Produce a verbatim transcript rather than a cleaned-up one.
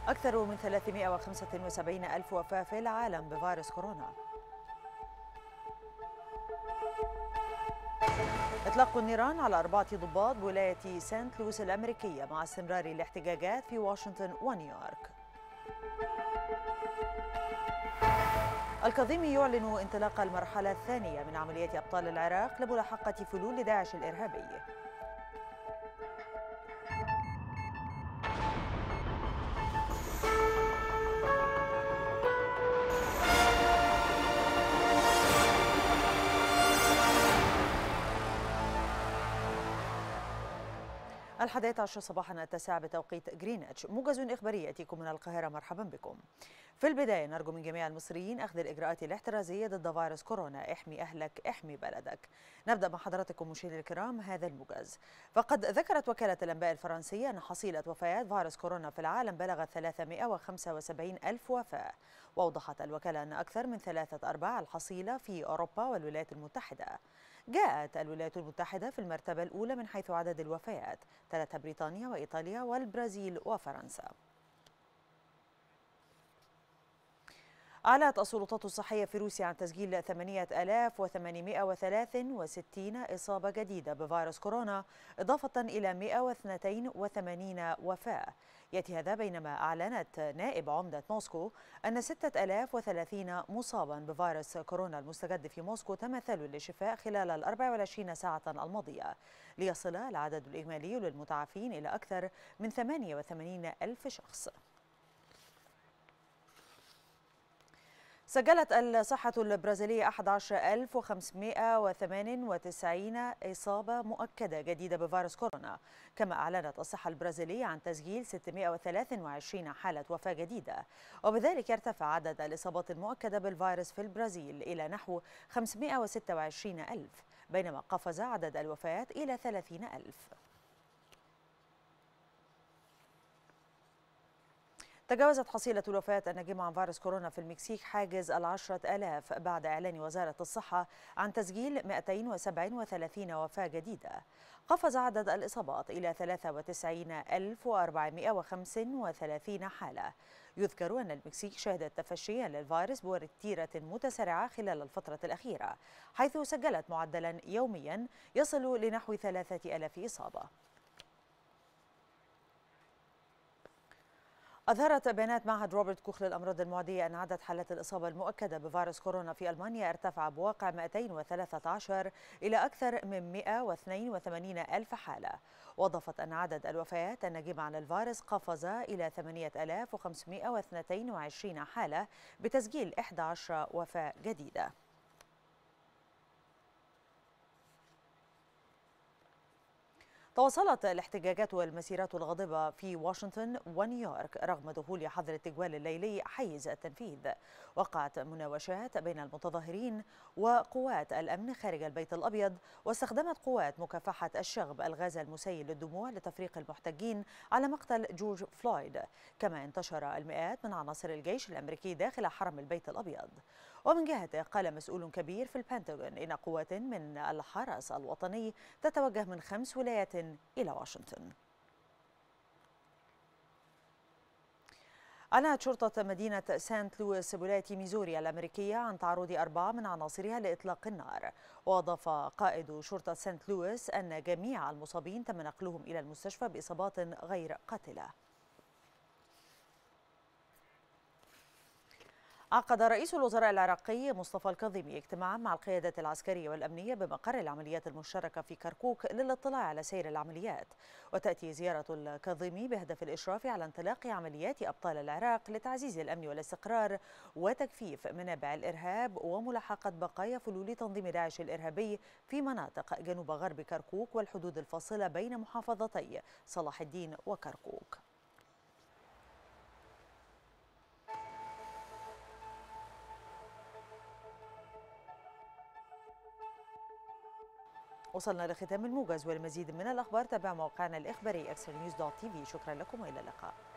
أكثر من ثلاثمائة وخمسة وسبعين ألف وفاة في العالم بفيروس كورونا. إطلاق النيران على أربعة ضباط بولاية سانت لويس الأمريكية مع استمرار الاحتجاجات في واشنطن ونيويورك. الكاظمي يعلن انطلاق المرحلة الثانية من عملية أبطال العراق لملاحقة فلول داعش الإرهابي. الحادية عشر صباحا التاسعة بتوقيت غرينتش، موجز إخباري يأتيكم من القاهرة. مرحبا بكم. في البداية نرجو من جميع المصريين أخذ الإجراءات الاحترازية ضد فيروس كورونا. احمي أهلك احمي بلدك. نبدأ مع حضراتكم مشاهدينا الكرام هذا الموجز. فقد ذكرت وكالة الأنباء الفرنسية أن حصيلة وفيات فيروس كورونا في العالم بلغت ثلاثمائة وخمسة وسبعين ألف وفاة. وأوضحت الوكالة أن أكثر من ثلاثة أرباع الحصيلة في أوروبا والولايات المتحدة. جاءت الولايات المتحدة في المرتبة الأولى من حيث عدد الوفيات، تلتها بريطانيا وإيطاليا والبرازيل وفرنسا. أعلنت السلطات الصحية في روسيا عن تسجيل ثمانية آلاف وثمانمائة وثلاثة وستين إصابة جديدة بفيروس كورونا، إضافة إلى مائة واثنين وثمانين وفاة. يأتي هذا بينما أعلنت نائب عمدة موسكو أن ستة آلاف وثلاثين مصابا بفيروس كورونا المستجد في موسكو تمثلوا للشفاء خلال ال أربع والعشرين ساعة الماضية، ليصل العدد الإجمالي للمتعافين إلى أكثر من ثمانية وثمانين ألف شخص. سجلت الصحة البرازيلية أحد عشر ألف وخمسمائة وثمانية وتسعين إصابة مؤكدة جديدة بفيروس كورونا، كما أعلنت الصحة البرازيلية عن تسجيل ستمائة وثلاثة وعشرين حالة وفاة جديدة، وبذلك يرتفع عدد الإصابات المؤكدة بالفيروس في البرازيل إلى نحو خمسمائة وستة وعشرين ألف، بينما قفز عدد الوفيات إلى ثلاثين ألف. تجاوزت حصيلة الوفاة الناجمة عن فيروس كورونا في المكسيك حاجز العشرة آلاف بعد إعلان وزارة الصحة عن تسجيل مائتين وسبعة وثلاثين وفاة جديدة. قفز عدد الإصابات إلى ثلاثة وتسعين ألف وأربعمائة وخمسة وثلاثين حالة. يذكر أن المكسيك شهدت تفشيا للفيروس بوتيرة متسارعة خلال الفترة الأخيرة، حيث سجلت معدلا يوميا يصل لنحو ثلاثة آلاف إصابة. أظهرت بيانات معهد روبرت كوخ للأمراض المعدية أن عدد حالات الإصابة المؤكدة بفيروس كورونا في ألمانيا ارتفع بواقع مائتين وثلاثة عشر إلى أكثر من مائة واثنين وثمانين ألف حالة. وأضافت أن عدد الوفيات الناجمة عن الفيروس قفز إلى ثمانية آلاف وخمسمائة واثنين وعشرين حالة بتسجيل إحدى عشرة وفاة جديدة. تواصلت الاحتجاجات والمسيرات الغاضبة في واشنطن ونيويورك رغم دخول حظر التجوال الليلي حيز التنفيذ. وقعت مناوشات بين المتظاهرين وقوات الأمن خارج البيت الأبيض، واستخدمت قوات مكافحة الشغب الغاز المسيل للدموع لتفريق المحتجين على مقتل جورج فلويد. كما انتشر المئات من عناصر الجيش الأمريكي داخل حرم البيت الأبيض. ومن جهته قال مسؤول كبير في البنتاغون إن قوات من الحرس الوطني تتوجه من خمس ولايات إلى واشنطن. أعلنت شرطة مدينة سانت لويس بولاية ميزوري الأمريكية عن تعرض أربعة من عناصرها لإطلاق النار. وأضاف قائد شرطة سانت لويس أن جميع المصابين تم نقلهم إلى المستشفى بإصابات غير قاتلة. عقد رئيس الوزراء العراقي مصطفى الكاظمي اجتماعا مع القيادة العسكرية والأمنية بمقر العمليات المشتركة في كركوك للاطلاع على سير العمليات. وتأتي زيارة الكاظمي بهدف الإشراف على انطلاق عمليات أبطال العراق لتعزيز الأمن والاستقرار وتكثيف منابع الإرهاب وملاحقة بقايا فلول تنظيم داعش الإرهابي في مناطق جنوب غرب كركوك والحدود الفاصلة بين محافظتي صلاح الدين وكركوك. وصلنا لختام الموجز، والمزيد من الأخبار تابع موقعنا الإخباري أكسترا نيوز دوت تي في. شكرا لكم وإلى اللقاء.